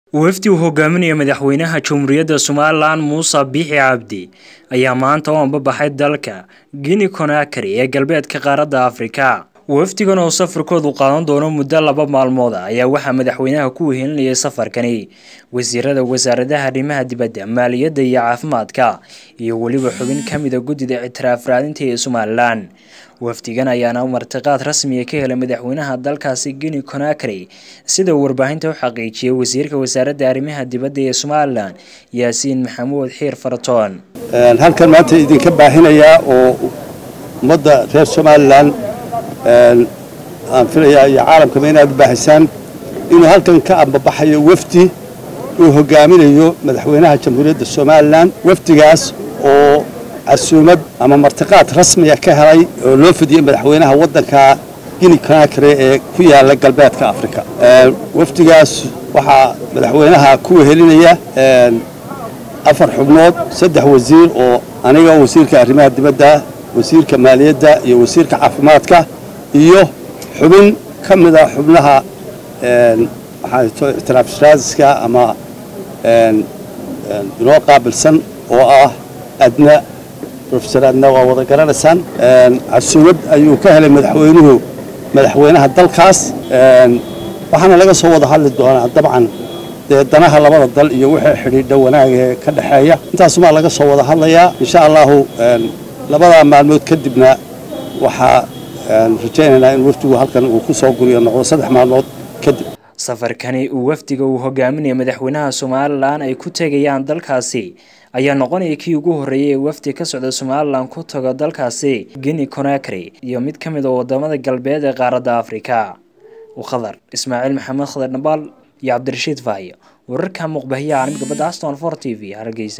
وفدي hogaaminaya madaxweynaha Jamhuuriyadda Soomaaliland Muuse Biixi Cabdi ayaa maanta oo baxay dalka Guinea Conakry ee galbeedka qaaradda Afrika. Wafdigan oo safarkoodu qaadan doono muddo 2 maalmood ayaa waxa madaxweynaha ku wehelinayay safarkani wasiirada wasaaradaha arrimaha dibadda, maaliyadda iyo caafimaadka iyo waliba xubin kamid ah guddiga ictiraaf raadinta ee Soomaaliland. wafdigan ayaana martiqaad rasmi ah ka helay madaxweynaha dalkaasi Guinea Conakry sida warbaahinta u xaqiijiyay wasiirka wasaaradda arrimaha dibadda ee Soomaaliland Yaasiin Maxamuud Xiir Faratoon. halkan maanta idinka baahinaya oo ummadda reer Soomaaliland aan filayaa iyo caalamka inaad baahisaan inuu halkan ka ambabaxayo wafdi uu hogaaminayo madaxweynaha Jamhuuriyadda Soomaaliland. wafdigaas oo عسومد أما مرتقات رسمية كهري لو فدي مدحوينها ودنكا Guinea Conakry كويا لقلبات كأفريقيا. وفتجاس وحى مدحوينها كوه هلينية أفر حبنود سدح وزير أو أنا وزير كأرماء الدبدة وزير كمالية دا وزير كعافماتك إيوه حبن كم ذا حبنها ترابشرازك أما روقا بالسن وأدنى بروفيسور النوى وذكرنا سن عسود أيو كهل مدحوينها الدلكاس وحنا لقى صوّد حل الدوام طبعا دناها لبض الدل يوحي حريد دونا كده حياة أنت اسمع لقى صوّد حل يا إن شاء الله لبض معلومات كدبنا وحا رجعنا إن وفتوا هالكن وكسر قرية نقول صدق معلومات كدب safarkani uu wafdiga uu hogaaminaya madaxweynaha Soomaaliland ay ku tagayaan dalkaasi ayaa noqonaya kii ugu horeeyay wafdi ka socda Soomaaliland ku tago dalkaasi Guinea Conakry iyo mid kamid ah wadamada galbeed ee qaaradda Afrika. Khadar Ismaaciil Maxamed Khadar Nabal iyo Cabdirashiid Faayo wararka muqbahiya caalamka badda Aston 4 TV Hargeysa.